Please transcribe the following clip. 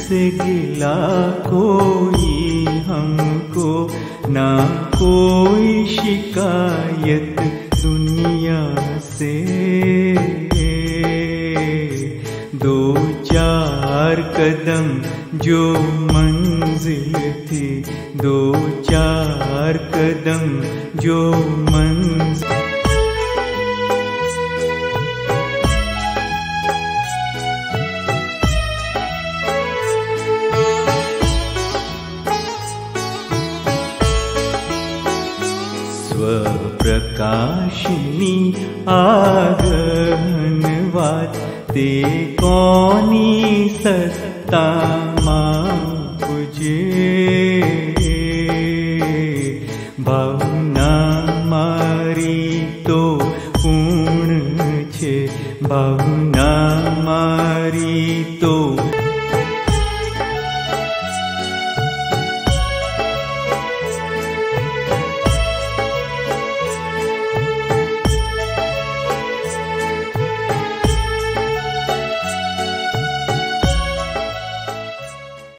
से गिला कोई हमको, ना कोई शिकायत दुनिया से। दो चार कदम जो मंजिल थी, दो चार कदम जो मंजिल। स्वप्रकाशिनी आगहनवाद ते कौनी सत्ता मापुजे। भावना मारी तो पूर्ण छे, भावना